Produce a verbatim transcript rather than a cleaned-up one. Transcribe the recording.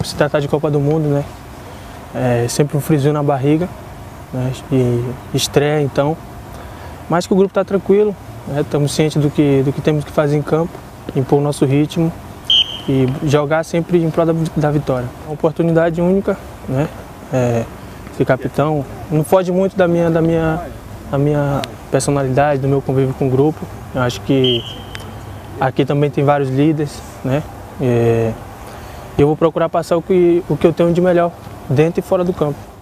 por se tratar de Copa do Mundo, né? É sempre um friozinho na barriga, né? E estreia então. Mas que o grupo está tranquilo, né? Estamos cientes do que, do que temos que fazer em campo, impor o nosso ritmo e jogar sempre em prol da, da vitória. É uma oportunidade única, né? É, ser capitão não foge muito da minha, da, minha, da minha personalidade, do meu convívio com o grupo. Eu acho que aqui também tem vários líderes, né? E eu vou procurar passar o que, o que eu tenho de melhor dentro e fora do campo.